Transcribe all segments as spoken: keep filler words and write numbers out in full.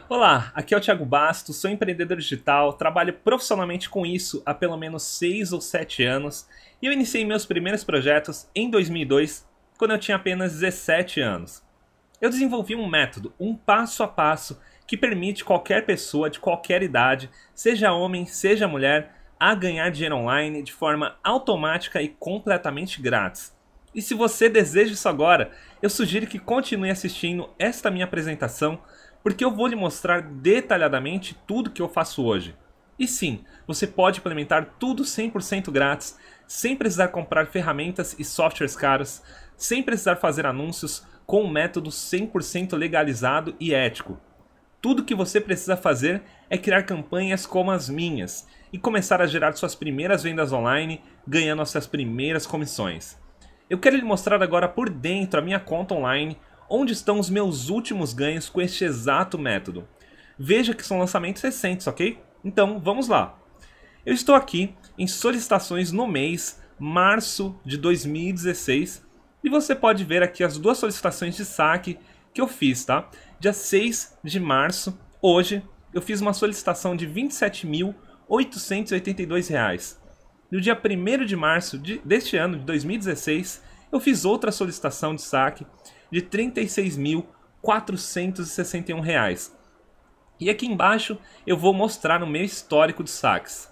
Olá, aqui é o Thiago Bastos, sou empreendedor digital, trabalho profissionalmente com isso há pelo menos seis ou sete anos e eu iniciei meus primeiros projetos em dois mil e dois, quando eu tinha apenas dezessete anos. Eu desenvolvi um método, um passo a passo, que permite qualquer pessoa de qualquer idade, seja homem, seja mulher, a ganhar dinheiro online de forma automática e completamente grátis. E se você deseja isso agora, eu sugiro que continue assistindo esta minha apresentação, porque eu vou lhe mostrar detalhadamente tudo que eu faço hoje. E sim, você pode implementar tudo cem por cento grátis, sem precisar comprar ferramentas e softwares caros, sem precisar fazer anúncios, com um método cem por cento legalizado e ético. Tudo que você precisa fazer é criar campanhas como as minhas e começar a gerar suas primeiras vendas online, ganhando as suas primeiras comissões. Eu quero lhe mostrar agora por dentro a minha conta online, onde estão os meus últimos ganhos com este exato método. Veja que são lançamentos recentes, ok? Então vamos lá. Eu estou aqui em solicitações no mês março de dois mil e dezesseis e você pode ver aqui as duas solicitações de saque que eu fiz, tá? Dia seis de março, hoje, eu fiz uma solicitação de vinte e sete mil oitocentos e oitenta e dois reais. No dia primeiro de março de, deste ano, de dois mil e dezesseis, eu fiz outra solicitação de saque de trinta e seis mil quatrocentos e sessenta e um reais. E aqui embaixo eu vou mostrar o meu histórico de saques.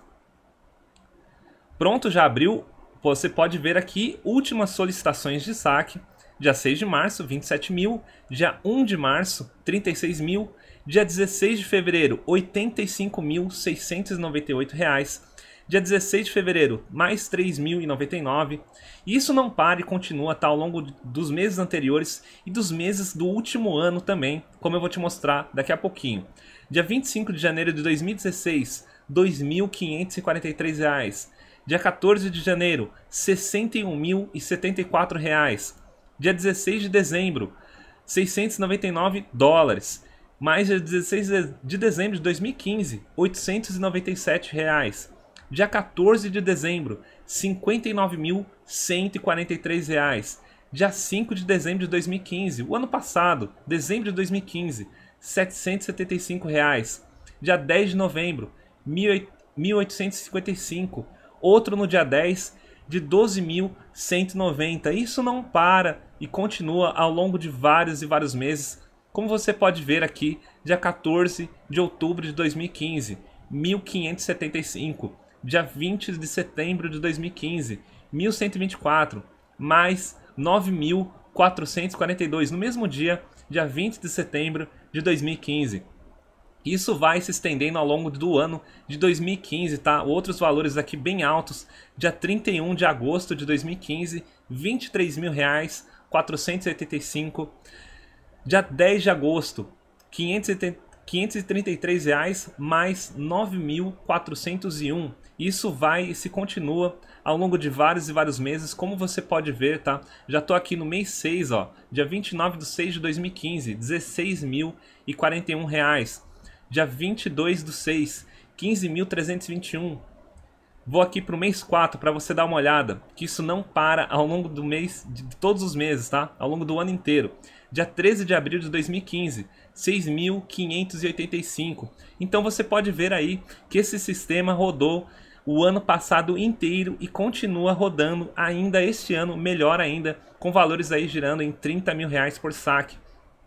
Pronto, já abriu. Você pode ver aqui últimas solicitações de saque. Dia seis de março, vinte e sete mil. Dia um de março, trinta e seis mil. Dia dezesseis de fevereiro, oitenta e cinco mil seiscentos e noventa e oito reais. Dia dezesseis de fevereiro, mais três mil e noventa e nove. E isso não para e continua, tá, ao longo dos meses anteriores e dos meses do último ano também, como eu vou te mostrar daqui a pouquinho. Dia vinte e cinco de janeiro de dois mil e dezesseis, dois mil quinhentos e quarenta e três reais. Dia quatorze de janeiro, sessenta e um mil e setenta e quatro reais. Dia dezesseis de dezembro, seiscentos e noventa e nove dólares. Mais dia dezesseis de dezembro de dois mil e quinze, oitocentos e noventa e sete reais. Dia quatorze de dezembro, cinquenta e nove mil cento e quarenta e três reais. Dia cinco de dezembro de dois mil e quinze, o ano passado, dezembro de dois mil e quinze, setecentos e setenta e cinco reais. Dia dez de novembro, mil oitocentos e cinquenta e cinco. Outro no dia dez, de doze mil cento e noventa. Isso não para e continua ao longo de vários e vários meses. Como você pode ver aqui, dia quatorze de outubro de dois mil e quinze, mil quinhentos e setenta e cinco. Dia vinte de setembro de dois mil e quinze, mil cento e vinte e quatro, mais nove mil quatrocentos e quarenta e dois no mesmo dia, dia vinte de setembro de dois mil e quinze. Isso vai se estendendo ao longo do ano de dois mil e quinze, tá? Outros valores aqui bem altos, dia trinta e um de agosto de dois mil e quinze, vinte e três mil reais, quatrocentos e oitenta e cinco. Dia dez de agosto, quinhentos e trinta e três reais mais nove mil quatrocentos e um. Isso vai e se continua ao longo de vários e vários meses, como você pode ver, tá? Já tô aqui no mês seis, ó, dia vinte e nove de seis de dois mil e quinze, dezesseis mil e quarenta e um reais. Dia vinte e dois de seis, quinze mil trezentos e vinte e um. Vou aqui para o mês quatro para você dar uma olhada, que isso não para ao longo do mês, de todos os meses, tá? Ao longo do ano inteiro. Dia treze de abril de dois mil e quinze, seis mil quinhentos e oitenta e cinco. Então você pode ver aí que esse sistema rodou o ano passado inteiro e continua rodando ainda este ano, melhor ainda, com valores aí girando em trinta mil reais por saque.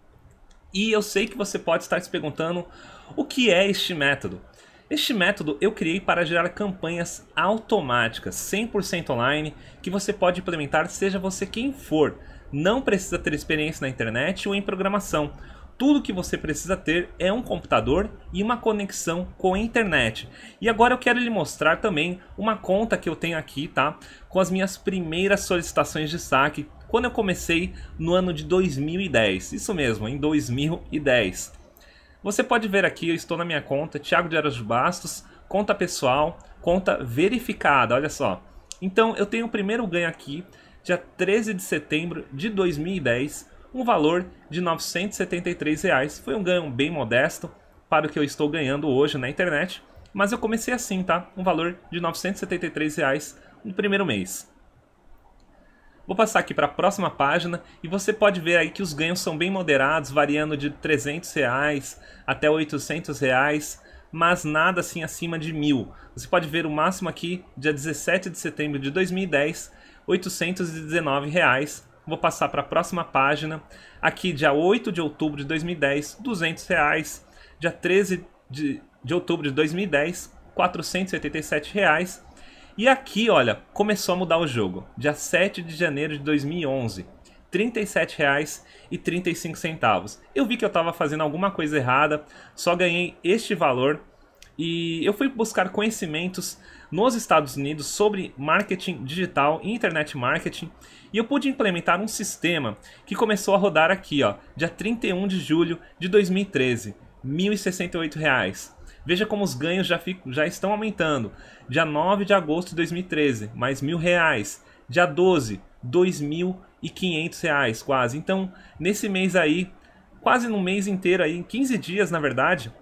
E eu sei que você pode estar se perguntando o que é este método. Este método eu criei para gerar campanhas automáticas, cem por cento online, que você pode implementar seja você quem for. Não precisa ter experiência na internet ou em programação. Tudo que você precisa ter é um computador e uma conexão com a internet. E agora eu quero lhe mostrar também uma conta que eu tenho aqui, tá? Com as minhas primeiras solicitações de saque, quando eu comecei no ano de dois mil e dez. Isso mesmo, em dois mil e dez. Você pode ver aqui, eu estou na minha conta, Thiago de Araújo Bastos, conta pessoal, conta verificada, olha só. Então eu tenho o primeiro ganho aqui, dia treze de setembro de dois mil e dez, um valor de novecentos e setenta e três reais. Foi um ganho bem modesto para o que eu estou ganhando hoje na internet, mas eu comecei assim, tá? Um valor de novecentos e setenta e três reais no primeiro mês. Vou passar aqui para a próxima página e você pode ver aí que os ganhos são bem moderados, variando de trezentos reais até oitocentos reais, mas nada assim acima de mil. Você pode ver o máximo aqui, dia dezessete de setembro de dois mil e dez, oitocentos e dezenove reais. Vou passar para a próxima página. Aqui, dia oito de outubro de dois mil e dez, duzentos reais. Dia treze de, de outubro de dois mil e dez, quatrocentos e oitenta e sete reais. E aqui, olha, começou a mudar o jogo. Dia sete de janeiro de dois mil e onze, trinta e sete reais e trinta e cinco centavos. Eu vi que eu estava fazendo alguma coisa errada, só ganhei este valor. E eu fui buscar conhecimentos nos Estados Unidos sobre marketing digital e internet marketing. E eu pude implementar um sistema que começou a rodar aqui, ó, dia trinta e um de julho de dois mil e treze, mil e sessenta e oito reais. Veja como os ganhos já, fico, já estão aumentando. Dia nove de agosto de dois mil e treze, mais mil reais. Dia doze, dois mil e quinhentos reais quase. Então, nesse mês aí, quase no mês inteiro aí, em quinze dias na verdade,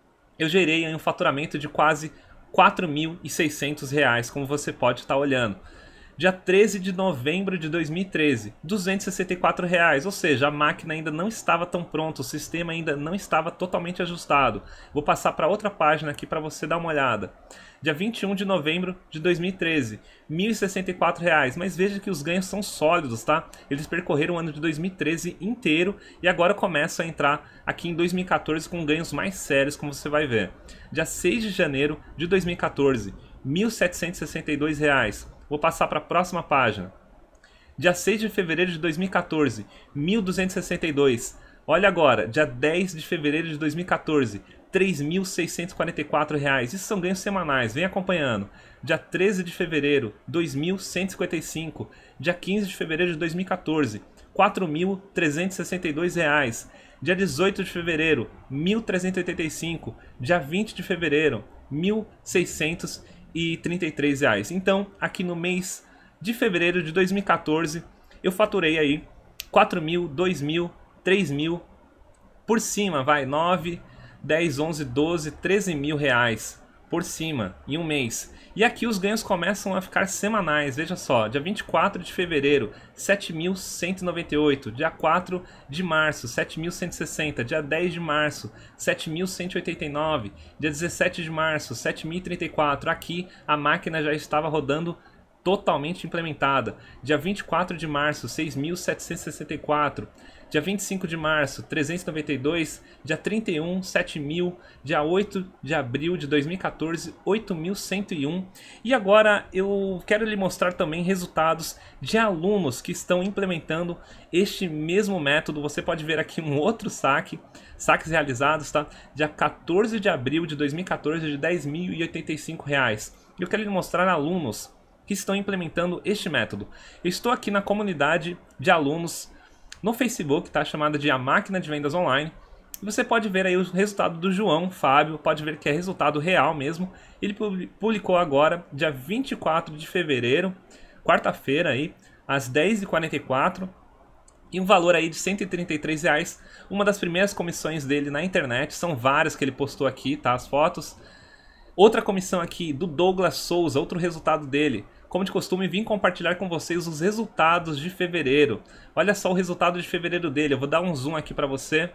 eu gerei aí um faturamento de quase quatro mil e seiscentos reais, como você pode estar olhando. Dia treze de novembro de dois mil e treze, duzentos e sessenta e quatro reais, ou seja, a máquina ainda não estava tão pronta, o sistema ainda não estava totalmente ajustado. Vou passar para outra página aqui para você dar uma olhada. Dia vinte e um de novembro de dois mil e treze, mil e sessenta e quatro reais, mas veja que os ganhos são sólidos, tá? Eles percorreram o ano de dois mil e treze inteiro e agora começam a entrar aqui em dois mil e quatorze com ganhos mais sérios, como você vai ver. Dia seis de janeiro de dois mil e quatorze, mil setecentos e sessenta e dois reais. Vou passar para a próxima página. Dia seis de fevereiro de dois mil e quatorze, mil duzentos e sessenta e dois. Olha agora, dia dez de fevereiro de dois mil e quatorze, três mil seiscentos e quarenta e quatro reais. Isso são ganhos semanais, vem acompanhando. Dia treze de fevereiro, dois mil cento e cinquenta e cinco. Dia quinze de fevereiro de dois mil e quatorze, quatro mil trezentos e sessenta e dois reais. Dia dezoito de fevereiro, mil trezentos e oitenta e cinco. Dia vinte de fevereiro, mil seiscentos e trinta e três reais. Então, aqui no mês de fevereiro de dois mil e quatorze, eu faturei aí quatro mil, dois mil, três mil, por cima, vai, nove, dez, onze, doze, treze mil reais por cima em um mês. E aqui os ganhos começam a ficar semanais, veja só, dia vinte e quatro de fevereiro, sete mil cento e noventa e oito, dia quatro de março, sete mil cento e sessenta, dia dez de março, sete mil cento e oitenta e nove, dia dezessete de março, sete mil e trinta e quatro, aqui a máquina já estava rodando totalmente implementada. Dia vinte e quatro de março, seis mil setecentos e sessenta e quatro. Dia vinte e cinco de março, trezentos e noventa e dois. Dia trinta e um, sete mil. Dia oito de abril de dois mil e quatorze, oito mil cento e um. E agora eu quero lhe mostrar também resultados de alunos que estão implementando este mesmo método. Você pode ver aqui um outro saque, saques realizados, tá? Dia quatorze de abril de dois mil e quatorze, de dez mil e oitenta e cinco reais. Eu quero lhe mostrar alunos que estão implementando este método. Eu estou aqui na comunidade de alunos no Facebook, tá? Chamada de A Máquina de Vendas Online. E você pode ver aí o resultado do João Fábio, pode ver que é resultado real mesmo. Ele publicou agora, dia vinte e quatro de fevereiro, quarta-feira aí, às dez e quarenta e quatro. E um valor aí de cento e trinta e três reais. Uma das primeiras comissões dele na internet, são várias que ele postou aqui, tá? As fotos. Outra comissão aqui do Douglas Souza, outro resultado dele. Como de costume, vim compartilhar com vocês os resultados de fevereiro. Olha só o resultado de fevereiro dele, eu vou dar um zoom aqui para você.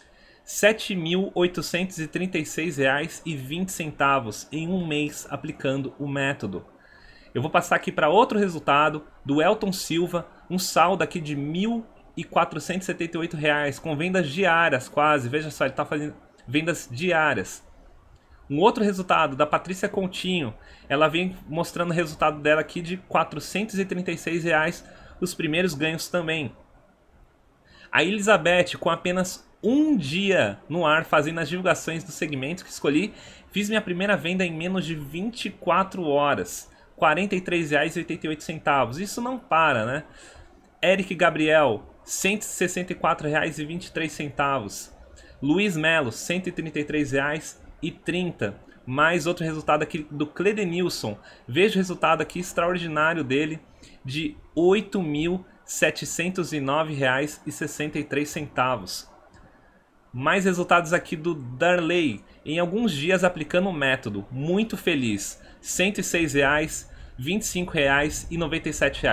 sete mil oitocentos e trinta e seis reais e vinte centavos em um mês aplicando o método. Eu vou passar aqui para outro resultado do Elton Silva, um saldo aqui de mil quatrocentos e setenta e oito reais, com vendas diárias quase, veja só, ele está fazendo vendas diárias. Um outro resultado da Patrícia Continho, ela vem mostrando o resultado dela aqui de quatrocentos e trinta e seis reais, os primeiros ganhos também. A Elizabeth, com apenas um dia no ar, fazendo as divulgações dos segmentos que escolhi, fiz minha primeira venda em menos de vinte e quatro horas, quarenta e três reais e oitenta e oito centavos. Isso não para, né? Eric Gabriel, cento e sessenta e quatro reais e vinte e três centavos. Luiz Melo, cento e trinta e três reais e trinta. Mais outro resultado aqui do Cledenilson. Veja o resultado aqui extraordinário dele de oito mil setecentos e nove reais e sessenta e três centavos. Mais resultados aqui do Darley. Em alguns dias aplicando o método. Muito feliz. cento e seis reais, vinte e cinco reais e noventa e sete reais.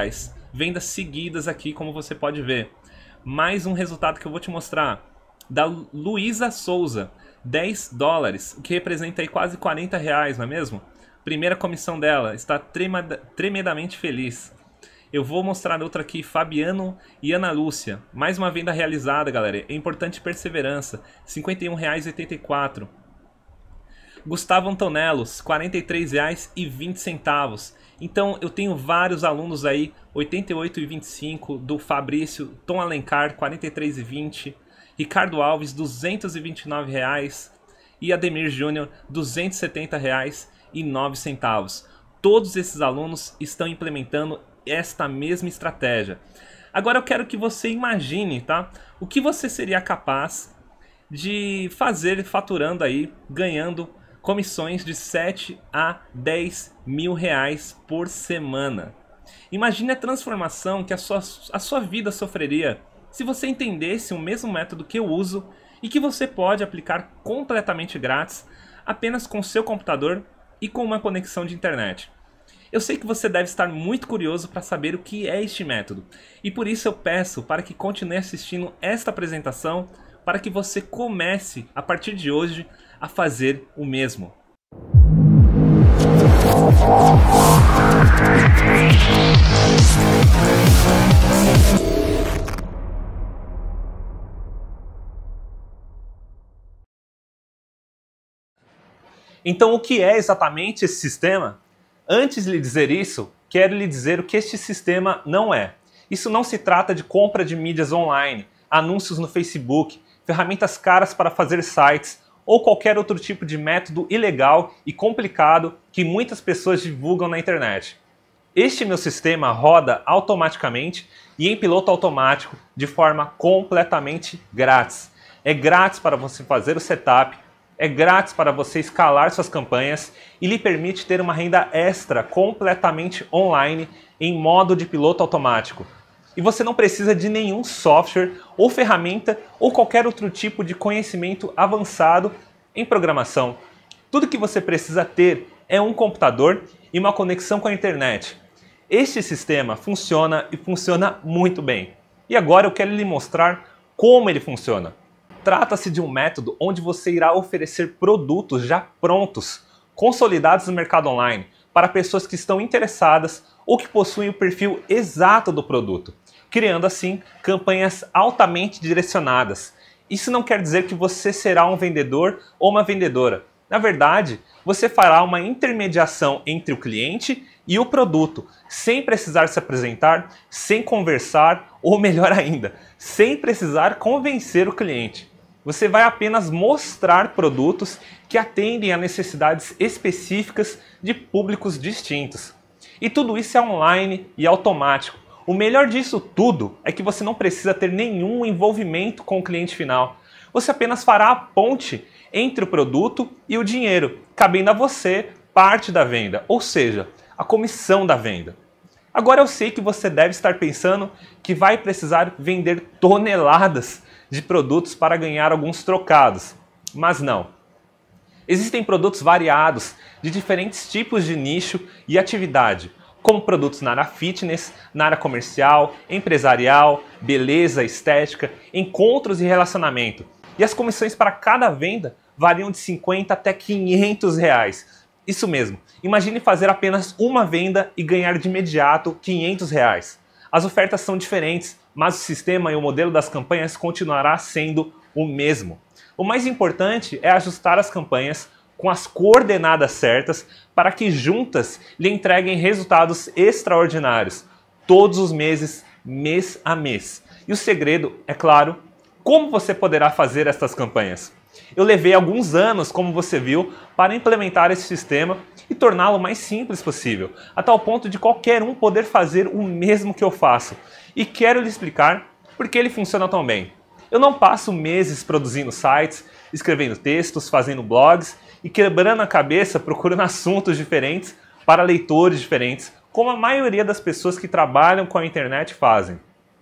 vendas seguidas aqui, como você pode ver. Mais um resultado que eu vou te mostrar, da Luísa Souza, dez dólares, o que representa aí quase quarenta reais, não é mesmo? Primeira comissão dela, está tremenda, tremendamente feliz. Eu vou mostrar outra aqui, Fabiano e Ana Lúcia. Mais uma venda realizada, galera. É importante perseverança. cinquenta e um reais e oitenta e quatro centavos. Gustavo Antonelos, quarenta e três reais e vinte centavos. Então eu tenho vários alunos aí, oitenta e oito reais e vinte e cinco centavos, do Fabrício, Tom Alencar, quarenta e três reais e vinte centavos. Ricardo Alves, duzentos e vinte e nove reais. E Ademir Júnior, duzentos e setenta reais e nove centavos. Todos esses alunos estão implementando esta mesma estratégia. Agora eu quero que você imagine, tá? O que você seria capaz de fazer faturando aí, ganhando comissões de sete a dez mil reais por semana. Imagine a transformação que a sua, a sua vida sofreria se você entendesse o mesmo método que eu uso e que você pode aplicar completamente grátis, apenas com seu computador e com uma conexão de internet. Eu sei que você deve estar muito curioso para saber o que é este método, e por isso eu peço para que continue assistindo esta apresentação para que você comece, a partir de hoje, a fazer o mesmo. Então, o que é exatamente esse sistema? Antes de lhe dizer isso, quero lhe dizer o que este sistema não é. Isso não se trata de compra de mídias online, anúncios no Facebook, ferramentas caras para fazer sites ou qualquer outro tipo de método ilegal e complicado que muitas pessoas divulgam na internet. Este meu sistema roda automaticamente e em piloto automático de forma completamente grátis. É grátis para você fazer o setup, é grátis para você escalar suas campanhas e lhe permite ter uma renda extra completamente online em modo de piloto automático. E você não precisa de nenhum software ou ferramenta ou qualquer outro tipo de conhecimento avançado em programação. Tudo que você precisa ter é um computador e uma conexão com a internet. Este sistema funciona e funciona muito bem. E agora eu quero lhe mostrar como ele funciona. Trata-se de um método onde você irá oferecer produtos já prontos, consolidados no mercado online, para pessoas que estão interessadas ou que possuem o perfil exato do produto, criando assim campanhas altamente direcionadas. Isso não quer dizer que você será um vendedor ou uma vendedora. Na verdade, você fará uma intermediação entre o cliente e o produto, sem precisar se apresentar, sem conversar ou, melhor ainda, sem precisar convencer o cliente. Você vai apenas mostrar produtos que atendem a necessidades específicas de públicos distintos. E tudo isso é online e automático. O melhor disso tudo é que você não precisa ter nenhum envolvimento com o cliente final. Você apenas fará a ponte entre o produto e o dinheiro, cabendo a você parte da venda, ou seja, a comissão da venda. Agora eu sei que você deve estar pensando que vai precisar vender toneladas de produtos para ganhar alguns trocados, mas não. Existem produtos variados de diferentes tipos de nicho e atividade, como produtos na área fitness, na área comercial, empresarial, beleza, estética, encontros e relacionamento. E as comissões para cada venda variam de cinquenta até quinhentos reais. Isso mesmo, imagine fazer apenas uma venda e ganhar de imediato quinhentos reais. As ofertas são diferentes, mas o sistema e o modelo das campanhas continuará sendo o mesmo. O mais importante é ajustar as campanhas com as coordenadas certas para que juntas lhe entreguem resultados extraordinários, todos os meses, mês a mês. E o segredo, é claro, como você poderá fazer estas campanhas. Eu levei alguns anos, como você viu, para implementar esse sistema e torná-lo o mais simples possível, a tal ponto de qualquer um poder fazer o mesmo que eu faço. E quero lhe explicar por que ele funciona tão bem. Eu não passo meses produzindo sites, escrevendo textos, fazendo blogs e quebrando a cabeça procurando assuntos diferentes para leitores diferentes, como a maioria das pessoas que trabalham com a internet fazem.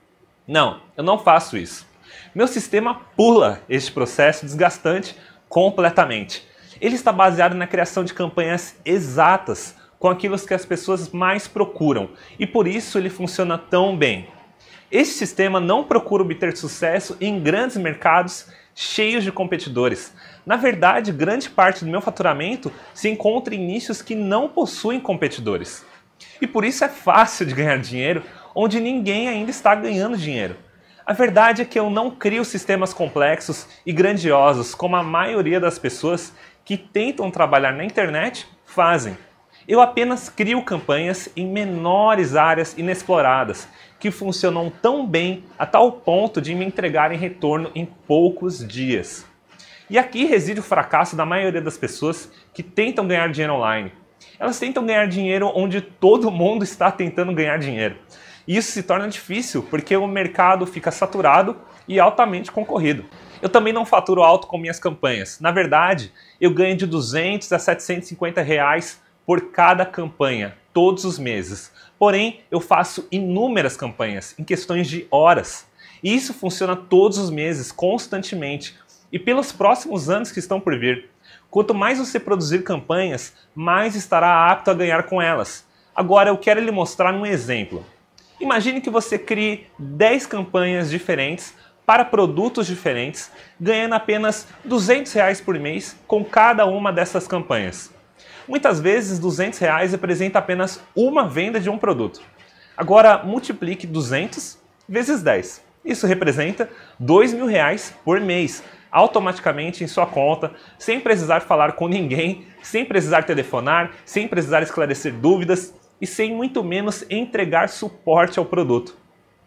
Não, eu não faço isso. Meu sistema pula este processo desgastante completamente. Ele está baseado na criação de campanhas exatas, com aquilo que as pessoas mais procuram, e por isso ele funciona tão bem. Este sistema não procura obter sucesso em grandes mercados cheios de competidores. Na verdade, grande parte do meu faturamento se encontra em nichos que não possuem competidores. E por isso é fácil de ganhar dinheiro onde ninguém ainda está ganhando dinheiro. A verdade é que eu não crio sistemas complexos e grandiosos como a maioria das pessoas que tentam trabalhar na internet fazem. Eu apenas crio campanhas em menores áreas inexploradas, que funcionam tão bem a tal ponto de me entregarem retorno em poucos dias. E aqui reside o fracasso da maioria das pessoas que tentam ganhar dinheiro online. Elas tentam ganhar dinheiro onde todo mundo está tentando ganhar dinheiro. E isso se torna difícil porque o mercado fica saturado e altamente concorrido. Eu também não faturo alto com minhas campanhas. Na verdade, eu ganho de duzentos a setecentos e cinquenta reais por cada campanha, todos os meses. Porém, eu faço inúmeras campanhas, em questões de horas. E isso funciona todos os meses, constantemente. E pelos próximos anos que estão por vir. Quanto mais você produzir campanhas, mais estará apto a ganhar com elas. Agora, eu quero lhe mostrar um exemplo. Imagine que você crie dez campanhas diferentes para produtos diferentes, ganhando apenas duzentos reais por mês com cada uma dessas campanhas. Muitas vezes duzentos reais representa apenas uma venda de um produto. Agora multiplique duzentos vezes dez. Isso representa dois mil reais por mês, automaticamente em sua conta, sem precisar falar com ninguém, sem precisar telefonar, sem precisar esclarecer dúvidas e sem muito menos entregar suporte ao produto.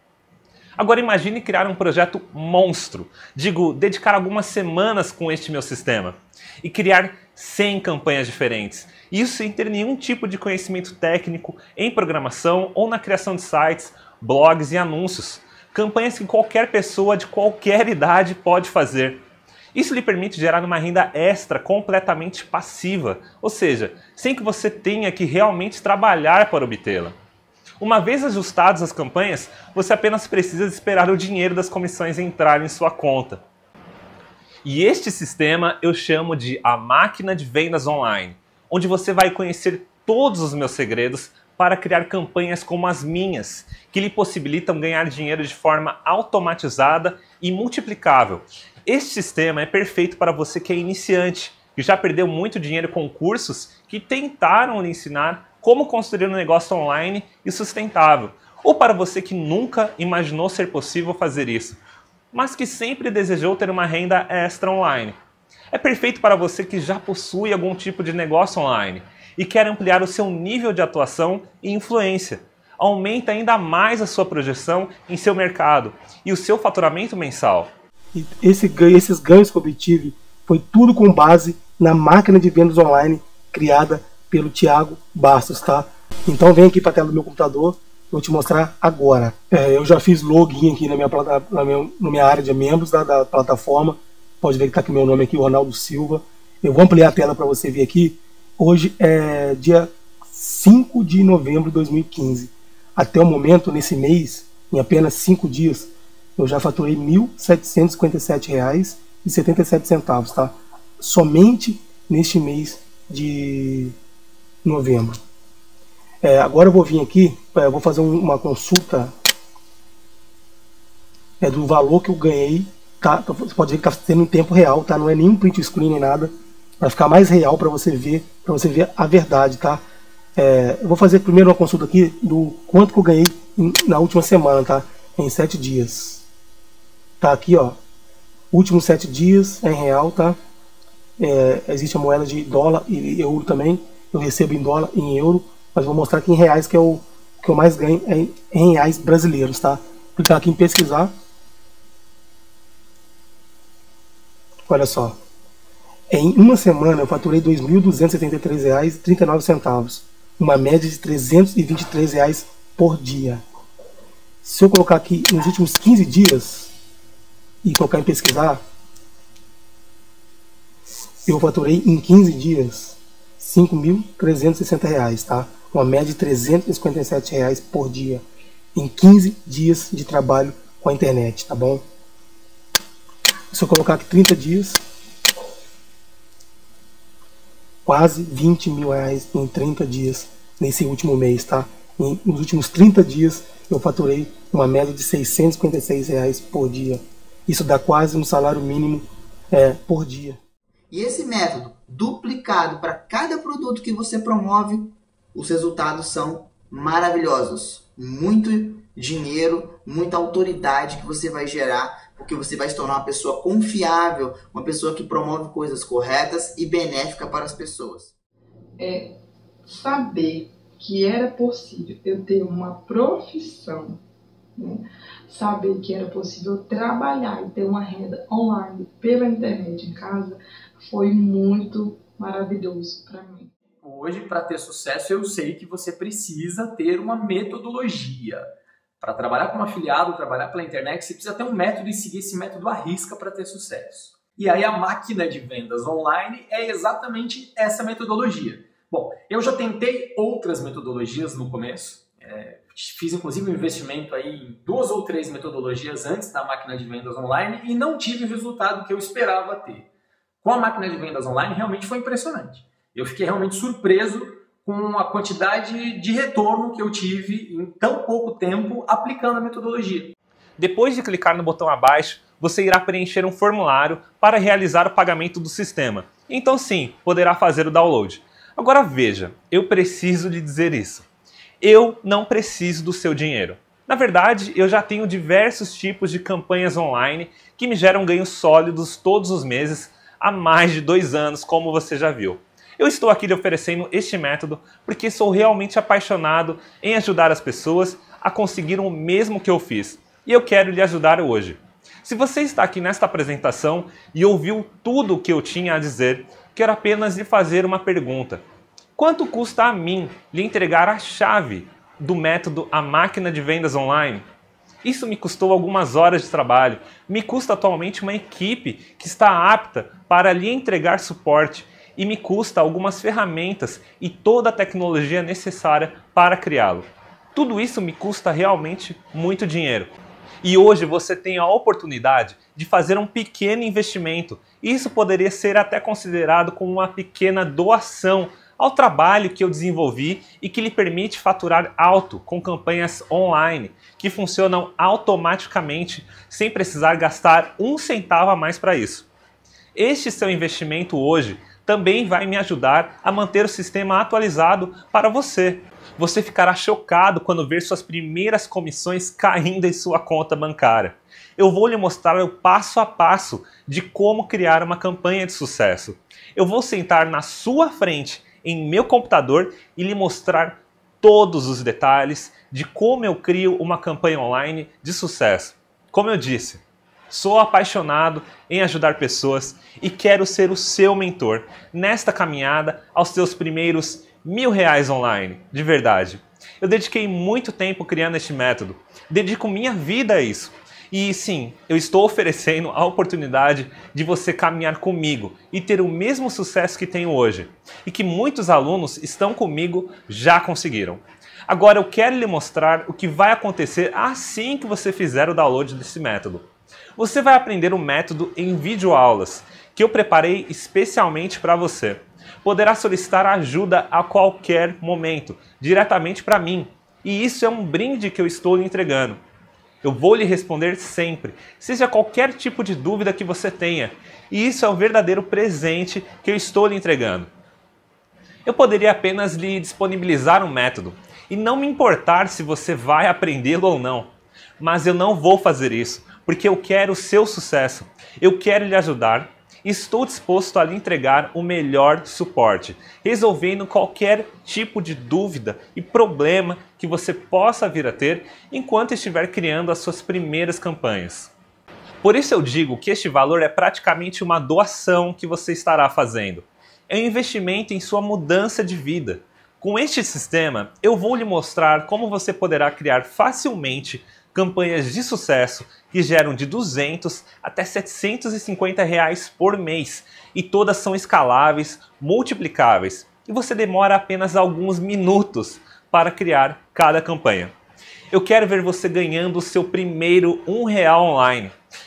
Agora imagine criar um projeto monstro, digo, dedicar algumas semanas com este meu sistema e criar cem campanhas diferentes. Isso sem ter nenhum tipo de conhecimento técnico em programação ou na criação de sites, blogs e anúncios. Campanhas que qualquer pessoa de qualquer idade pode fazer. Isso lhe permite gerar uma renda extra completamente passiva, ou seja, sem que você tenha que realmente trabalhar para obtê-la. Uma vez ajustadas as campanhas, você apenas precisa esperar o dinheiro das comissões entrar em sua conta. E este sistema eu chamo de a máquina de vendas online, onde você vai conhecer todos os meus segredos para criar campanhas como as minhas, que lhe possibilitam ganhar dinheiro de forma automatizada e multiplicável. Este sistema é perfeito para você que é iniciante, que já perdeu muito dinheiro com cursos que tentaram lhe ensinar como construir um negócio online e sustentável, ou para você que nunca imaginou ser possível fazer isso, mas que sempre desejou ter uma renda extra online. É perfeito para você que já possui algum tipo de negócio online e quer ampliar o seu nível de atuação e influência. Aumenta ainda mais a sua projeção em seu mercado e o seu faturamento mensal. E esse, esses ganhos que eu obtive foi tudo com base na máquina de vendas online criada pelo Thiago Bastos, tá? Então vem aqui para a tela do meu computador, vou te mostrar agora. É, eu já fiz login aqui na minha, na minha, na minha área de membros da, da plataforma. Pode ver que está aqui meu nome aqui, Ronaldo Silva. Eu vou ampliar a tela para você ver aqui. Hoje é dia cinco de novembro de dois mil e quinze. Até o momento, nesse mês, em apenas cinco dias, eu já faturei mil setecentos e cinquenta e sete reais e setenta e sete centavos, tá? Somente neste mês de novembro. É, agora eu vou vir aqui, eu vou fazer um, uma consulta é, do valor que eu ganhei, tá? Você pode ver que está sendo em tempo real, tá? Não é nenhum print screen nem nada, para ficar mais real para você ver, para você ver a verdade, tá? É, eu vou fazer primeiro uma consulta aqui do quanto que eu ganhei na última semana, tá? Em sete dias. Tá aqui, ó. Últimos sete dias em real, tá? É, existe a moeda de dólar e euro também. Eu recebo em dólar e em euro, mas vou mostrar aqui em reais, que é o que eu mais ganho é em, em reais brasileiros, tá? Vou clicar aqui em pesquisar. Olha só. Em uma semana eu faturei dois mil duzentos e setenta e três reais e trinta e nove centavos. Uma média de trezentos e vinte e três reais por dia. Se eu colocar aqui nos últimos quinze dias e colocar em pesquisar, eu faturei em quinze dias cinco mil trezentos e sessenta reais, tá? Uma média de trezentos e cinquenta e sete reais por dia em quinze dias de trabalho com a internet, tá bom? Se eu colocar aqui trinta dias, quase vinte mil reais em trinta dias nesse último mês, tá? E nos últimos trinta dias eu faturei uma média de seiscentos e cinquenta e seis reais por dia. Isso dá quase um salário mínimo é, por dia. E esse método duplicado para cada produto que você promove, os resultados são maravilhosos. Muito dinheiro, muita autoridade que você vai gerar, porque você vai se tornar uma pessoa confiável, uma pessoa que promove coisas corretas e benéfica para as pessoas. É saber que era possível eu ter uma profissão, né? Saber que era possível trabalhar e ter uma renda online pela internet em casa foi muito maravilhoso para mim. Hoje, para ter sucesso, eu sei que você precisa ter uma metodologia. Para trabalhar como afiliado, trabalhar pela internet, você precisa ter um método e seguir esse método à risca para ter sucesso. E aí a máquina de vendas online é exatamente essa metodologia. Bom, eu já tentei outras metodologias no começo, é, fiz inclusive um investimento aí em duas ou três metodologias antes da máquina de vendas online e não tive o resultado que eu esperava ter. Com a máquina de vendas online realmente foi impressionante. Eu fiquei realmente surpreso com a quantidade de retorno que eu tive em tão pouco tempo aplicando a metodologia. Depois de clicar no botão abaixo, você irá preencher um formulário para realizar o pagamento do sistema. Então sim, poderá fazer o download. Agora veja, eu preciso lhe dizer isso. Eu não preciso do seu dinheiro. Na verdade, eu já tenho diversos tipos de campanhas online que me geram ganhos sólidos todos os meses há mais de dois anos, como você já viu. Eu estou aqui lhe oferecendo este método porque sou realmente apaixonado em ajudar as pessoas a conseguir o mesmo que eu fiz. E eu quero lhe ajudar hoje. Se você está aqui nesta apresentação e ouviu tudo o que eu tinha a dizer, quero apenas lhe fazer uma pergunta. Quanto custa a mim lhe entregar a chave do método A Máquina de Vendas Online? Isso me custou algumas horas de trabalho. Me custa atualmente uma equipe que está apta para lhe entregar suporte e me custa algumas ferramentas e toda a tecnologia necessária para criá-lo. Tudo isso me custa realmente muito dinheiro. E hoje você tem a oportunidade de fazer um pequeno investimento. Isso poderia ser até considerado como uma pequena doação ao trabalho que eu desenvolvi e que lhe permite faturar alto com campanhas online que funcionam automaticamente sem precisar gastar um centavo a mais para isso. Este seu investimento hoje também vai me ajudar a manter o sistema atualizado para você. Você ficará chocado quando ver suas primeiras comissões caindo em sua conta bancária. Eu vou lhe mostrar o passo a passo de como criar uma campanha de sucesso. Eu vou sentar na sua frente em meu computador e lhe mostrar todos os detalhes de como eu crio uma campanha online de sucesso. Como eu disse, sou apaixonado em ajudar pessoas e quero ser o seu mentor nesta caminhada aos seus primeiros mil reais online, de verdade. Eu dediquei muito tempo criando este método, dedico minha vida a isso. E sim, eu estou oferecendo a oportunidade de você caminhar comigo e ter o mesmo sucesso que tenho hoje. E que muitos alunos estão comigo já conseguiram. Agora eu quero lhe mostrar o que vai acontecer assim que você fizer o download desse método. Você vai aprender o método em videoaulas, que eu preparei especialmente para você. Poderá solicitar ajuda a qualquer momento, diretamente para mim. E isso é um brinde que eu estou lhe entregando. Eu vou lhe responder sempre, seja qualquer tipo de dúvida que você tenha. E isso é um verdadeiro presente que eu estou lhe entregando. Eu poderia apenas lhe disponibilizar um método e não me importar se você vai aprendê-lo ou não. Mas eu não vou fazer isso, porque eu quero o seu sucesso. Eu quero lhe ajudar. Estou disposto a lhe entregar o melhor suporte, resolvendo qualquer tipo de dúvida e problema que você possa vir a ter enquanto estiver criando as suas primeiras campanhas. Por isso eu digo que este valor é praticamente uma doação que você estará fazendo. É um investimento em sua mudança de vida. Com este sistema, eu vou lhe mostrar como você poderá criar facilmente campanhas de sucesso que geram de duzentos até setecentos e cinquenta reais por mês e todas são escaláveis, multiplicáveis e você demora apenas alguns minutos para criar cada campanha. Eu quero ver você ganhando o seu primeiro um real online.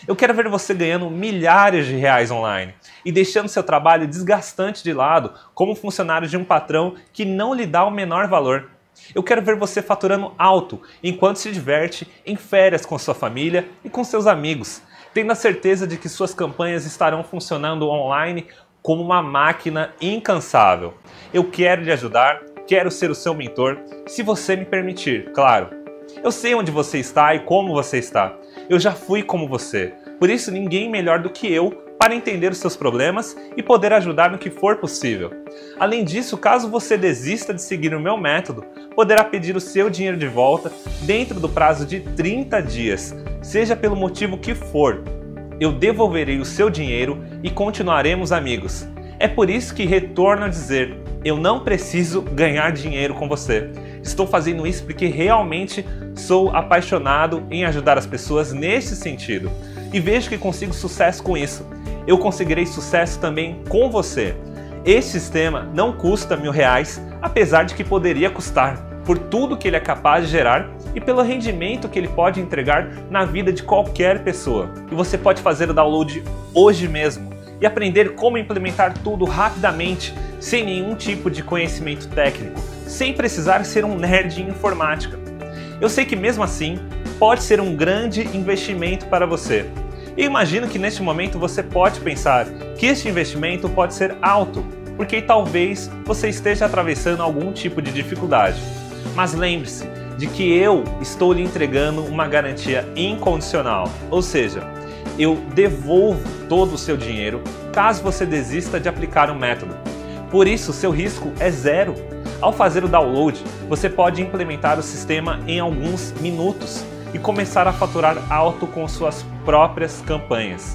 Eu quero ver você ganhando milhares de reais online e deixando seu trabalho desgastante de lado como funcionário de um patrão que não lhe dá o menor valor. Eu quero ver você faturando alto enquanto se diverte em férias com sua família e com seus amigos, tendo a certeza de que suas campanhas estarão funcionando online como uma máquina incansável. Eu quero lhe ajudar, quero ser o seu mentor, se você me permitir, claro. Eu sei onde você está e como você está. Eu já fui como você, por isso ninguém melhor do que eu para entender os seus problemas e poder ajudar no que for possível. Além disso, caso você desista de seguir o meu método, poderá pedir o seu dinheiro de volta dentro do prazo de trinta dias, seja pelo motivo que for. Eu devolverei o seu dinheiro e continuaremos amigos. É por isso que retorno a dizer, eu não preciso ganhar dinheiro com você. Estou fazendo isso porque realmente sou apaixonado em ajudar as pessoas nesse sentido. E vejo que consigo sucesso com isso. Eu conseguirei sucesso também com você. Este sistema não custa mil reais, apesar de que poderia custar, por tudo que ele é capaz de gerar e pelo rendimento que ele pode entregar na vida de qualquer pessoa. E você pode fazer o download hoje mesmo e aprender como implementar tudo rapidamente, sem nenhum tipo de conhecimento técnico, sem precisar ser um nerd em informática. Eu sei que mesmo assim, pode ser um grande investimento para você. E imagino que neste momento você pode pensar que este investimento pode ser alto, porque talvez você esteja atravessando algum tipo de dificuldade. Mas lembre-se de que eu estou lhe entregando uma garantia incondicional, ou seja, eu devolvo todo o seu dinheiro caso você desista de aplicar o método. Por isso, seu risco é zero. Ao fazer o download, você pode implementar o sistema em alguns minutos e começar a faturar alto com suas próprias campanhas.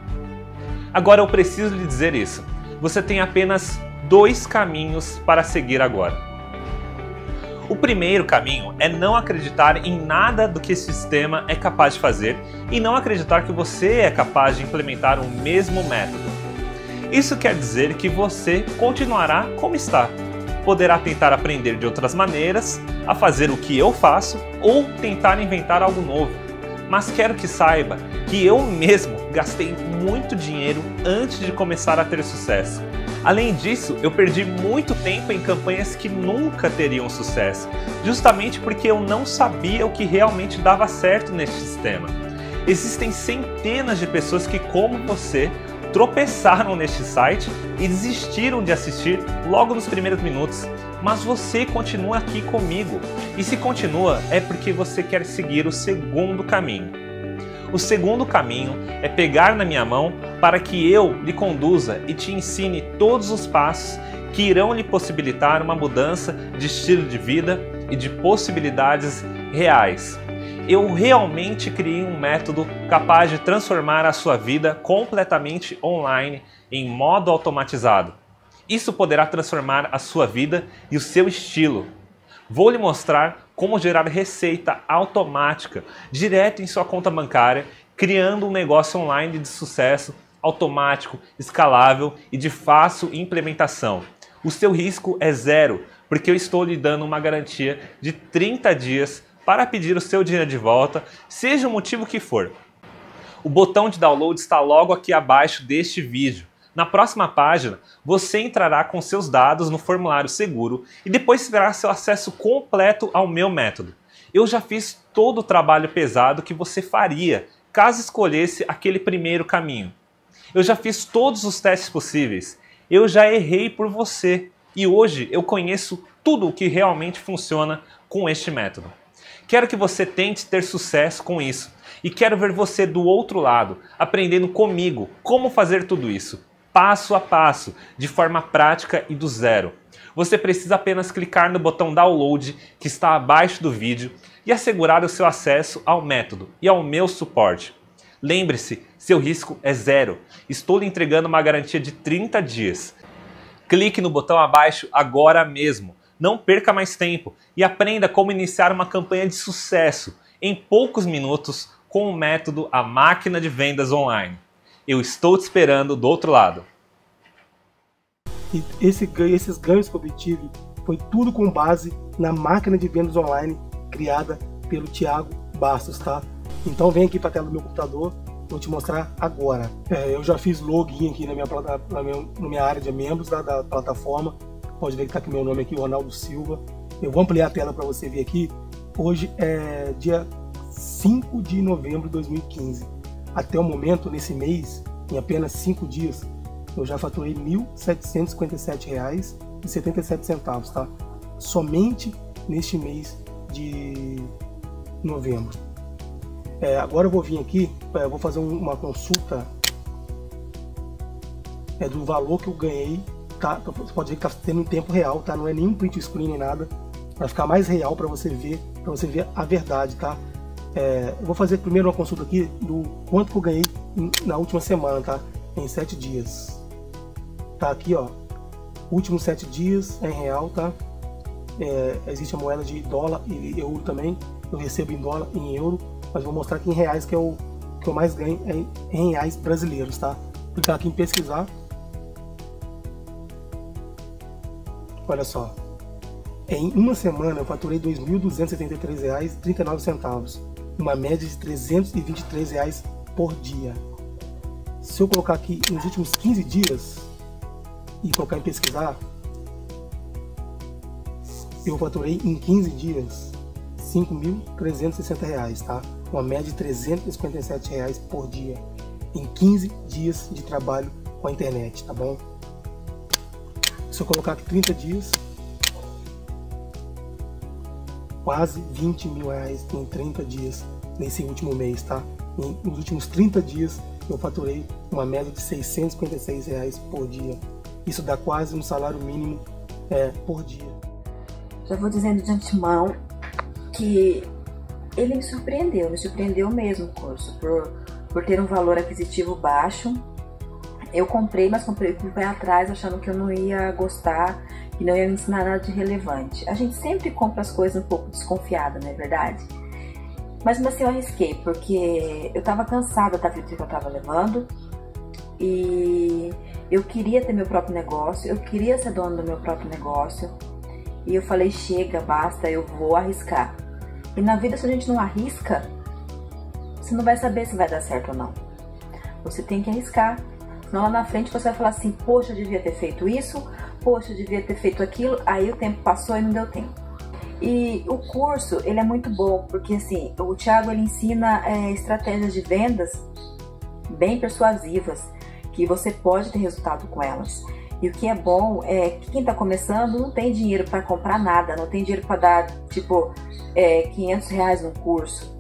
Agora eu preciso lhe dizer isso. Você tem apenas dois caminhos para seguir agora. O primeiro caminho é não acreditar em nada do que esse sistema é capaz de fazer e não acreditar que você é capaz de implementar o mesmo método. Isso quer dizer que você continuará como está. Poderá tentar aprender de outras maneiras, a fazer o que eu faço ou tentar inventar algo novo. Mas quero que saiba que eu mesmo gastei muito dinheiro antes de começar a ter sucesso. Além disso, eu perdi muito tempo em campanhas que nunca teriam sucesso, justamente porque eu não sabia o que realmente dava certo neste sistema. Existem centenas de pessoas que, como você, tropeçaram neste site e desistiram de assistir logo nos primeiros minutos, mas você continua aqui comigo. E se continua, é porque você quer seguir o segundo caminho. O segundo caminho é pegar na minha mão para que eu lhe conduza e te ensine todos os passos que irão lhe possibilitar uma mudança de estilo de vida e de possibilidades reais. Eu realmente criei um método capaz de transformar a sua vida completamente online em modo automatizado. Isso poderá transformar a sua vida e o seu estilo. Vou lhe mostrar como gerar receita automática direto em sua conta bancária, criando um negócio online de sucesso, automático, escalável e de fácil implementação. O seu risco é zero, porque eu estou lhe dando uma garantia de trinta dias para pedir o seu dinheiro de volta, seja o motivo que for. O botão de download está logo aqui abaixo deste vídeo. Na próxima página, você entrará com seus dados no formulário seguro e depois terá seu acesso completo ao meu método. Eu já fiz todo o trabalho pesado que você faria caso escolhesse aquele primeiro caminho. Eu já fiz todos os testes possíveis. Eu já errei por você e hoje eu conheço tudo o que realmente funciona com este método. Quero que você tente ter sucesso com isso e quero ver você do outro lado, aprendendo comigo como fazer tudo isso, passo a passo, de forma prática e do zero. Você precisa apenas clicar no botão download que está abaixo do vídeo e assegurar o seu acesso ao método e ao meu suporte. Lembre-se, seu risco é zero. Estou lhe entregando uma garantia de trinta dias. Clique no botão abaixo agora mesmo. Não perca mais tempo e aprenda como iniciar uma campanha de sucesso em poucos minutos com o método A Máquina de Vendas Online. Eu estou te esperando do outro lado. E esse ganho, esses ganhos que eu obtive foi tudo com base na máquina de vendas online criada pelo Thiago Bastos, tá? Então vem aqui para a tela do meu computador, vou te mostrar agora. É, eu já fiz login aqui na minha, na minha, na minha área de membros da, da plataforma. Pode ver que está aqui meu nome aqui, Ronaldo Silva. Eu vou ampliar a tela para você ver aqui. Hoje é dia cinco de novembro de dois mil e quinze. Até o momento, nesse mês, em apenas cinco dias, eu já faturei mil setecentos e cinquenta e sete reais e setenta e sete centavos, tá? Somente neste mês de novembro. É, agora eu vou vir aqui, é, vou fazer um, uma consulta é, do valor que eu ganhei, tá? Você pode ver que está tendo em tempo real, tá? Não é nenhum print screen nem nada, vai ficar mais real para você ver, para você ver a verdade, tá? É, eu vou fazer primeiro uma consulta aqui do quanto que eu ganhei na última semana, tá? Em sete dias. Tá aqui, ó. Últimos sete dias em real, tá? É, existe a moeda de dólar e euro também. Eu recebo em dólar e em euro, mas vou mostrar aqui em reais, que é o que eu mais ganho é em reais brasileiros, tá? Vou clicar aqui em pesquisar. Olha só. Em uma semana eu faturei dois mil duzentos e setenta e três reais e trinta e nove centavos. Uma média de trezentos e vinte e três reais por dia. Se eu colocar aqui nos últimos quinze dias e colocar em pesquisar, eu faturei em quinze dias cinco mil trezentos e sessenta reais, tá? Uma média de trezentos e cinquenta e sete reais por dia em quinze dias de trabalho com a internet, tá bom? Se eu colocar aqui trinta dias, quase vinte mil reais em trinta dias nesse último mês, tá? E nos últimos trinta dias eu faturei uma média de seiscentos e cinquenta e seis reais por dia. Isso dá quase um salário mínimo é, por dia. Já vou dizendo de antemão que ele me surpreendeu, me surpreendeu mesmo o curso, por, por ter um valor aquisitivo baixo. Eu comprei, mas comprei com o pé atrás, achando que eu não ia gostar, que não ia me ensinar nada de relevante. A gente sempre compra as coisas um pouco desconfiada, não é verdade? Mas mesmo assim eu arrisquei, porque eu estava cansada da vida que eu estava levando e eu queria ter meu próprio negócio, eu queria ser dona do meu próprio negócio. E eu falei, chega, basta, eu vou arriscar. E na vida, se a gente não arrisca, você não vai saber se vai dar certo ou não. Você tem que arriscar. Senão lá na frente você vai falar assim, poxa, eu devia ter feito isso, poxa, eu devia ter feito aquilo. Aí o tempo passou e não deu tempo. E o curso, ele é muito bom, porque assim, o Thiago ele ensina é, estratégias de vendas bem persuasivas, que você pode ter resultado com elas. E o que é bom é que quem está começando não tem dinheiro para comprar nada, não tem dinheiro para dar, tipo, é, quinhentos reais num curso.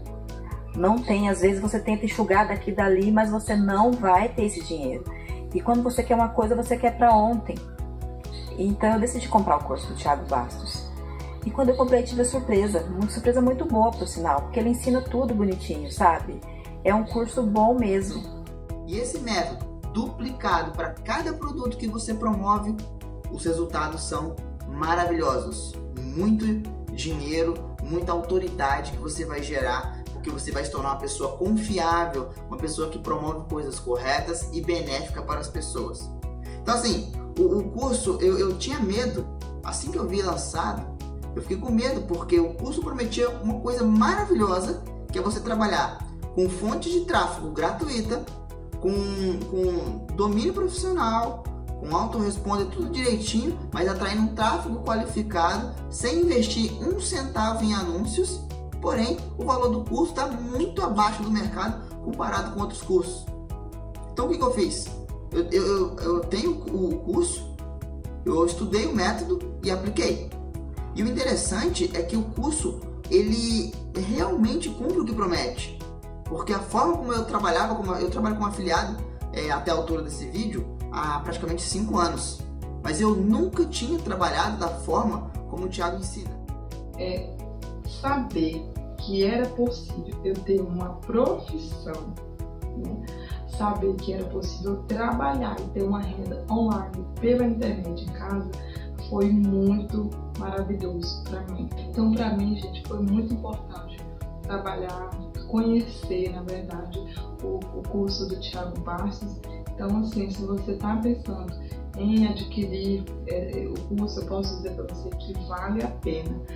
Não tem, às vezes você tenta enxugar daqui e dali, mas você não vai ter esse dinheiro. E quando você quer uma coisa, você quer para ontem. Então eu decidi comprar o curso do Thiago Bastos. E quando eu comprei, tive a surpresa, uma surpresa muito boa, por sinal, porque ele ensina tudo bonitinho, sabe? É um curso bom mesmo. E esse método duplicado para cada produto que você promove, os resultados são maravilhosos. Muito dinheiro, muita autoridade que você vai gerar, porque você vai se tornar uma pessoa confiável, uma pessoa que promove coisas corretas e benéficas para as pessoas. Então assim, o, o curso, eu, eu tinha medo, assim que eu vi lançado, eu fiquei com medo, porque o curso prometia uma coisa maravilhosa, que é você trabalhar com fonte de tráfego gratuita, Com, com domínio profissional, com autoresponder, tudo direitinho, mas atraindo um tráfego qualificado, sem investir um centavo em anúncios. Porém, o valor do curso está muito abaixo do mercado comparado com outros cursos. Então o que, que eu fiz? Eu, eu, eu tenho o curso, eu estudei o método e apliquei. E o interessante é que o curso, ele realmente cumpre o que promete. Porque a forma como eu trabalhava, como eu trabalho como afiliado é, até a altura desse vídeo, há praticamente cinco anos. Mas eu nunca tinha trabalhado da forma como o Thiago ensina. É saber que era possível eu ter uma profissão, né? Saber que era possível trabalhar e ter uma renda online pela internet em casa, foi muito maravilhoso para mim. Então, para mim, gente, foi muito importante trabalhar, conhecer, na verdade, o, o curso do Thiago Bastos. Então, assim, se você está pensando em adquirir é, o curso, eu posso dizer para você que vale a pena. Se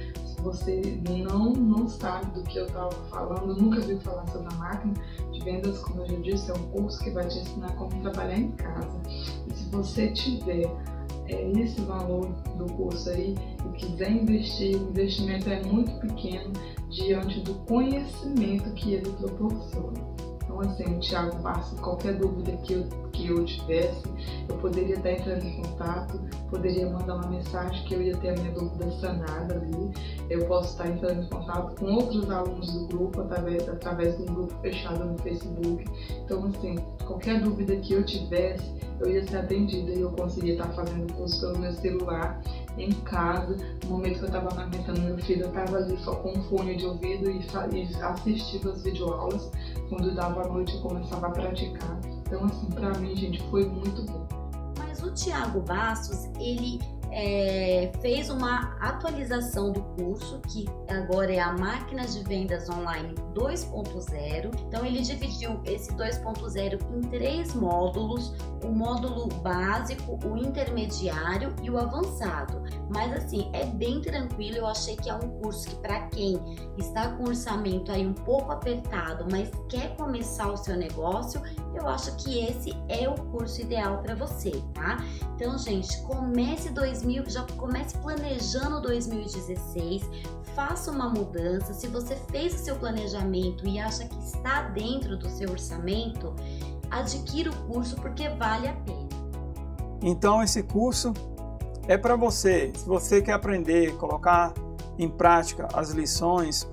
você não, não sabe do que eu estava falando, nunca ouviu falar sobre a máquina de vendas, como eu já disse, é um curso que vai te ensinar como trabalhar em casa. E se você tiver é, esse valor do curso aí e quiser investir, o investimento é muito pequeno diante do conhecimento que ele proporciona. Então, assim, o Thiago Bastos, qualquer dúvida que eu, que eu tivesse, eu poderia estar entrando em contato, poderia mandar uma mensagem que eu ia ter a minha dúvida sanada ali. Eu posso estar entrando em contato com outros alunos do grupo, através, através de um grupo fechado no Facebook. Então, assim, qualquer dúvida que eu tivesse, eu ia ser atendida e eu conseguia estar fazendo o curso pelo meu celular, em casa. No momento que eu estava amamentando meu filho, eu estava ali só com um fone de ouvido e, e assistindo as videoaulas. Quando dava a noite eu começava a praticar. Então, assim, pra mim, gente, foi muito bom. Mas o Thiago Bastos, ele é, fez uma atualização do curso, que agora é a Máquina de Vendas Online dois ponto zero. Então, ele dividiu esse dois ponto zero em três módulos: o módulo básico, o intermediário e o avançado. Mas assim, é bem tranquilo. Eu achei que é um curso que, para quem está com orçamento aí um pouco apertado, mas quer começar o seu negócio, eu acho que esse é o curso ideal para você, tá? Então, gente, comece dois mil, já comece planejando dois mil e dezesseis, faça uma mudança. Se você fez o seu planejamento e acha que está dentro do seu orçamento, adquira o curso porque vale a pena. Então, esse curso é para você. Se você quer aprender, colocar em prática as lições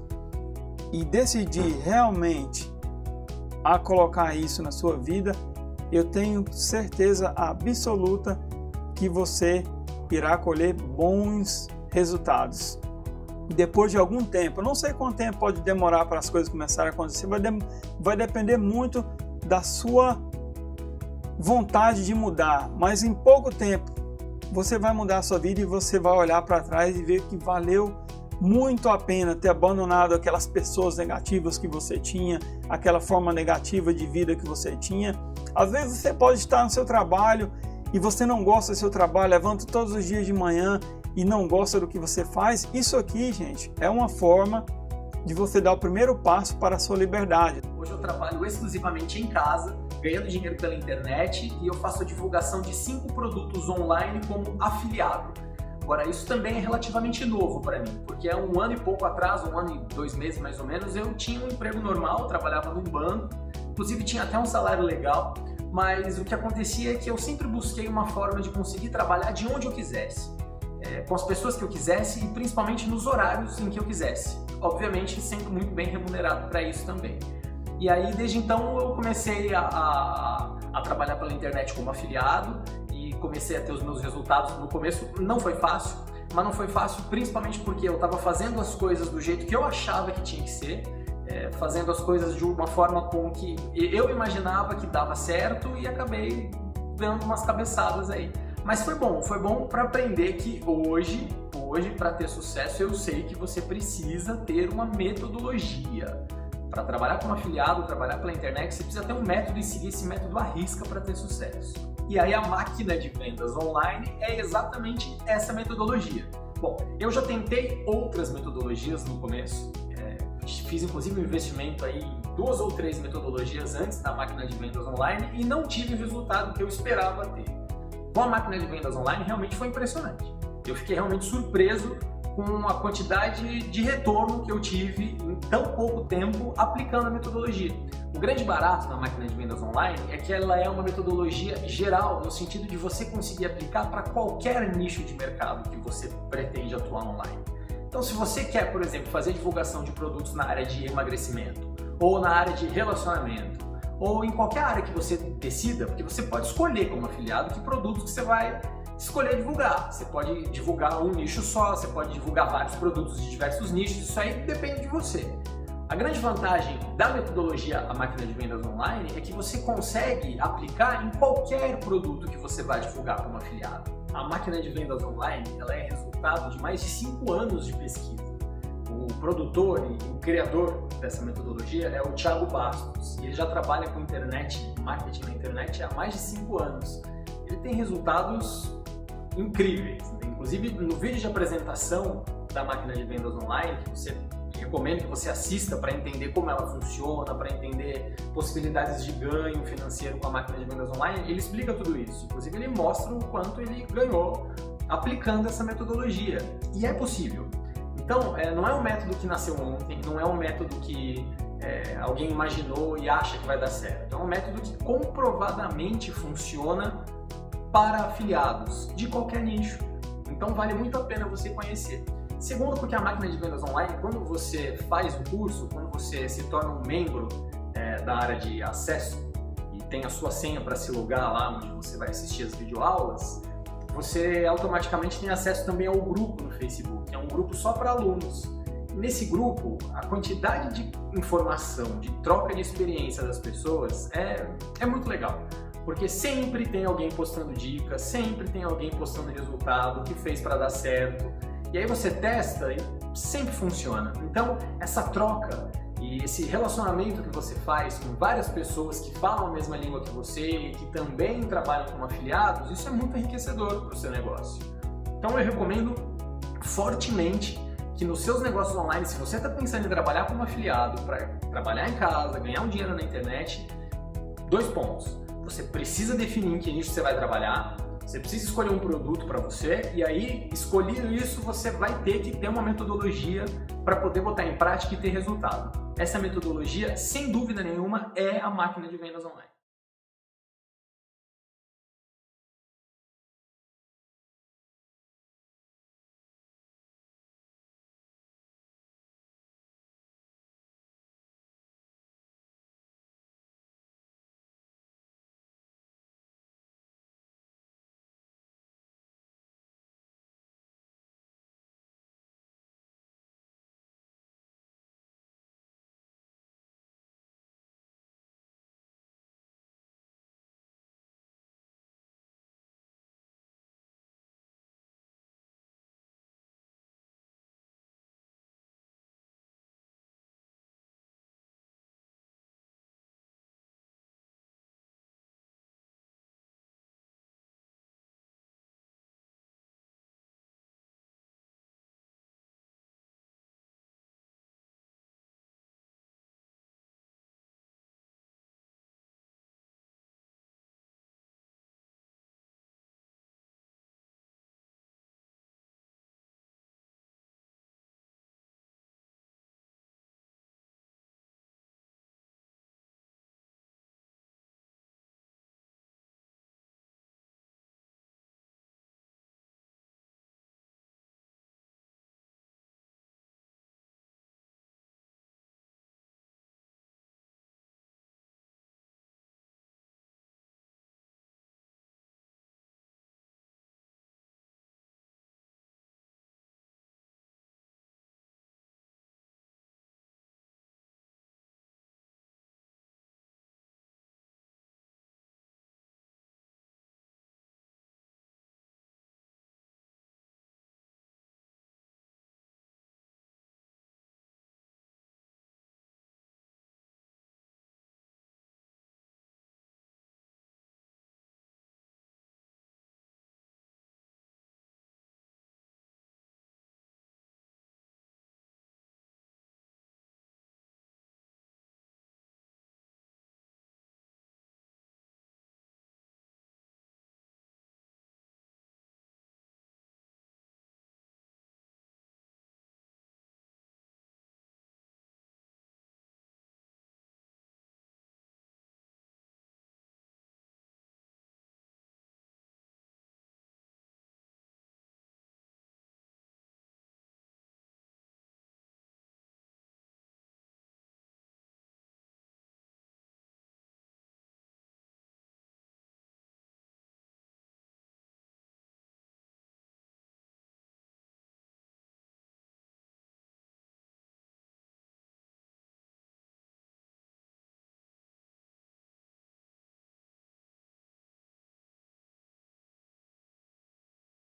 e decidir realmente a colocar isso na sua vida, eu tenho certeza absoluta que você irá colher bons resultados. Depois de algum tempo, eu não sei quanto tempo pode demorar para as coisas começarem a acontecer, vai, de, vai depender muito da sua vontade de mudar, mas em pouco tempo você vai mudar a sua vida e você vai olhar para trás e ver que valeu muito a pena ter abandonado aquelas pessoas negativas que você tinha, aquela forma negativa de vida que você tinha. Às vezes você pode estar no seu trabalho e você não gosta do seu trabalho, levanta todos os dias de manhã e não gosta do que você faz. Isso aqui, gente, é uma forma de você dar o primeiro passo para a sua liberdade. Hoje eu trabalho exclusivamente em casa, ganhando dinheiro pela internet, e eu faço a divulgação de cinco produtos online como afiliado. Agora, isso também é relativamente novo para mim, porque há um ano e pouco atrás, um ano e dois meses mais ou menos, eu tinha um emprego normal, trabalhava num banco, inclusive tinha até um salário legal, mas o que acontecia é que eu sempre busquei uma forma de conseguir trabalhar de onde eu quisesse, é, com as pessoas que eu quisesse e principalmente nos horários em que eu quisesse, obviamente sendo muito bem remunerado para isso também. E aí, desde então, eu comecei a, a, a trabalhar pela internet como afiliado e comecei a ter os meus resultados. No começo não foi fácil, mas não foi fácil principalmente porque eu estava fazendo as coisas do jeito que eu achava que tinha que ser, é, fazendo as coisas de uma forma com que eu imaginava que dava certo e acabei dando umas cabeçadas aí. Mas foi bom, foi bom para aprender que hoje, hoje para ter sucesso, eu sei que você precisa ter uma metodologia. Para trabalhar como afiliado, trabalhar pela internet, você precisa ter um método e seguir esse método à risca para ter sucesso. E aí a máquina de vendas online é exatamente essa metodologia. Bom, eu já tentei outras metodologias no começo, é, fiz inclusive um investimento aí em duas ou três metodologias antes da máquina de vendas online e não tive o resultado que eu esperava ter. Com a máquina de vendas online realmente foi impressionante. Eu fiquei realmente surpreso com a quantidade de retorno que eu tive em tão pouco tempo aplicando a metodologia. O grande barato da máquina de vendas online é que ela é uma metodologia geral, no sentido de você conseguir aplicar para qualquer nicho de mercado que você pretende atuar online. Então, se você quer, por exemplo, fazer divulgação de produtos na área de emagrecimento, ou na área de relacionamento, ou em qualquer área que você decida, porque você pode escolher como afiliado que produtos que você vai escolher divulgar. Você pode divulgar um nicho só, você pode divulgar vários produtos de diversos nichos, isso aí depende de você. A grande vantagem da metodologia A Máquina de Vendas Online é que você consegue aplicar em qualquer produto que você vai divulgar como afiliado. A Máquina de Vendas Online ela é resultado de mais de cinco anos de pesquisa. O produtor e o criador dessa metodologia é o Thiago Bastos, e ele já trabalha com internet, marketing na internet há mais de cinco anos. Ele tem resultados incríveis. Inclusive, no vídeo de apresentação da máquina de vendas online, que você recomendo que você assista para entender como ela funciona, para entender possibilidades de ganho financeiro com a máquina de vendas online, ele explica tudo isso. Inclusive ele mostra o quanto ele ganhou aplicando essa metodologia. E é possível. Então, é, não é um método que nasceu ontem, não é um método que é, alguém imaginou e acha que vai dar certo. É um método que comprovadamente funciona para afiliados de qualquer nicho. Então vale muito a pena você conhecer. Segundo, porque a máquina de vendas online, quando você faz o curso, quando você se torna um membro é, da área de acesso e tem a sua senha para se logar lá onde você vai assistir as videoaulas, você automaticamente tem acesso também ao grupo no Facebook, é um grupo só para alunos. Nesse grupo, a quantidade de informação, de troca de experiência das pessoas é, é muito legal. Porque sempre tem alguém postando dicas, sempre tem alguém postando resultado, o que fez para dar certo. E aí você testa e sempre funciona. Então, essa troca e esse relacionamento que você faz com várias pessoas que falam a mesma língua que você e que também trabalham como afiliados, isso é muito enriquecedor para o seu negócio. Então, eu recomendo fortemente que nos seus negócios online, se você está pensando em trabalhar como afiliado, para trabalhar em casa, ganhar um dinheiro na internet, dois pontos. Você precisa definir em que nicho você vai trabalhar, você precisa escolher um produto para você e aí, escolhido isso, você vai ter que ter uma metodologia para poder botar em prática e ter resultado. Essa metodologia, sem dúvida nenhuma, é a máquina de vendas online.